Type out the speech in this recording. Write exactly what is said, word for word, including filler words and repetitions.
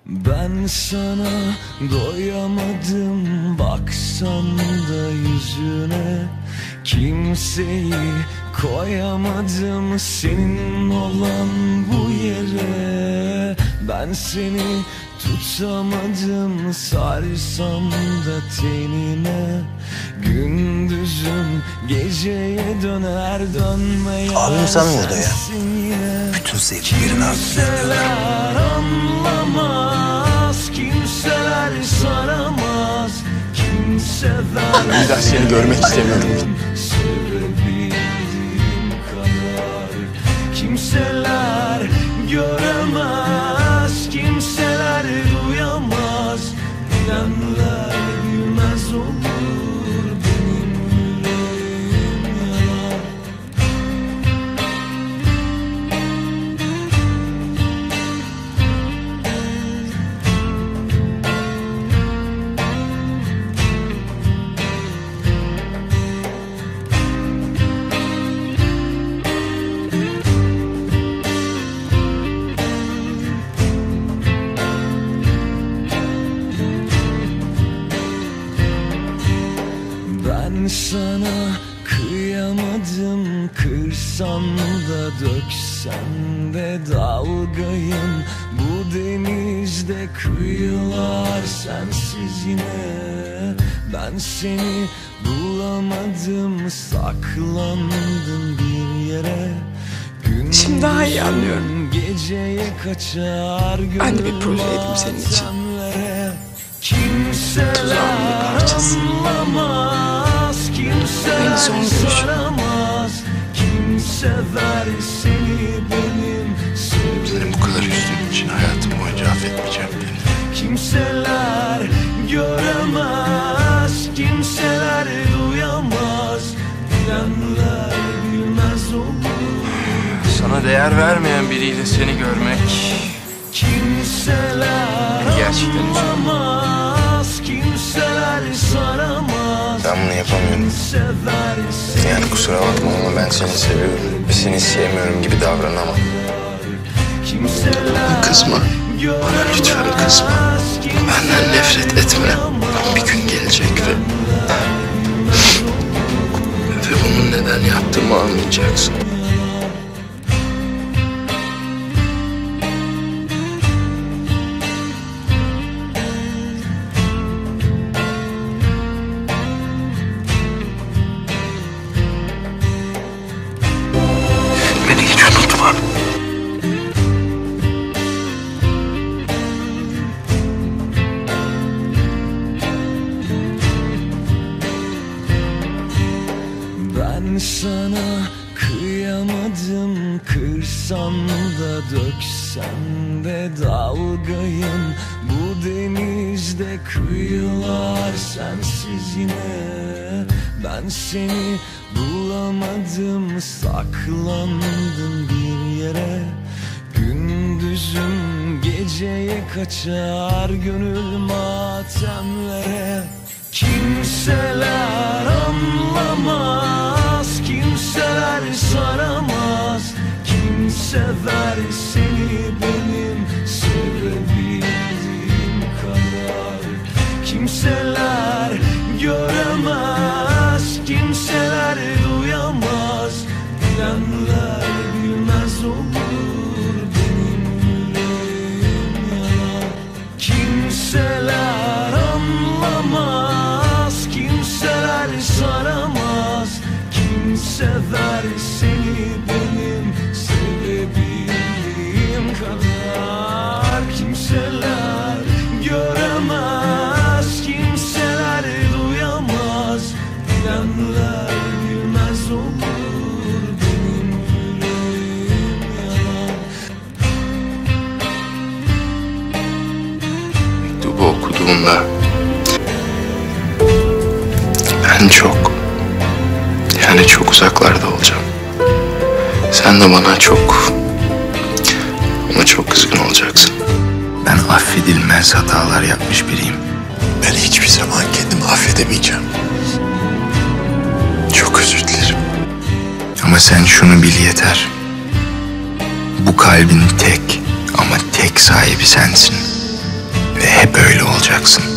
Ben sana doyamadım, baksam da yüzüne. Kimseyi koyamadım senin olan bu yere. Ben seni tutamadım, sarsam da tenine. Gündüzüm geceye döner dönmeye. Abim sen mi orada ya? Bütün sevgilerin kimseler anlamaz, kimseler saramaz, kimseler. Bir daha seni görmek istemiyorum. Sevebildiğim kadar kimseler göremez, kimseler duyamaz, bilenler bilmez olur, benim yüreğim yanar. Ben sana kıyamadım, kırsan da döksen de dalgayım. Bu denizde kıyılar sensiz yine. Ben seni bulamadım, saklandım bir yere. Şimdi daha iyi anlıyorum. Geceye kaçar, ben de bir projeydim senin için. Tuzağın bir parçası. Beni son görüşüm. Senin bu kadar üzdüğün için hayatım boyunca affetmeyeceğim beni. Kimseler göremez, kimseler duyamaz, bilenler bilmez olur. Sana değer vermeyen biriyle seni görmek Kimseler gerçekten anlamaz, kimseler saramaz. Ben bunu yapamıyorum. Yani kusura bakma ama ben seni seviyorum. Ve seni sevmiyorum gibi davranamam. Bana kızma. Bana lütfen kızma. Benden nefret etme. Bir gün gelecek ve... Ve bunun neden yaptığımı anlayacaksın. Beni hiç unutma. Ben sana kıyamadım, kırsan da döksen de dalgayım. Bu denizde kıyılar sensiz yine. Ben seni bulamadım, saklandım bir yere. Gündüzüm geceye kaçar, gönül matemlere. Kimseler anlamaz, kimseler saramaz, kimseler seni benim sevebildiğim kadar. Kimseler göremez, kimseler duyamaz, bilenler bilmez olur, benim yüreğim yanar. Kimseler anlamaz, kimseler saramaz, kimseler seni benim sevebildiğim kadar. Kimseler göremez, kimseler duyamaz, bilenler bilmez olur, benim yüreğim yanar. Mektubu okuduğumda ben çok, yani çok uzaklarda olacağım. Sen de bana çok ama çok kızgın olacaksın. Ben affedilmez hatalar yapmış biriyim. Ben hiçbir zaman kendimi affedemeyeceğim. Çok özür dilerim. Ama sen şunu bil yeter. Bu kalbin tek ama tek sahibi sensin. olacaksın.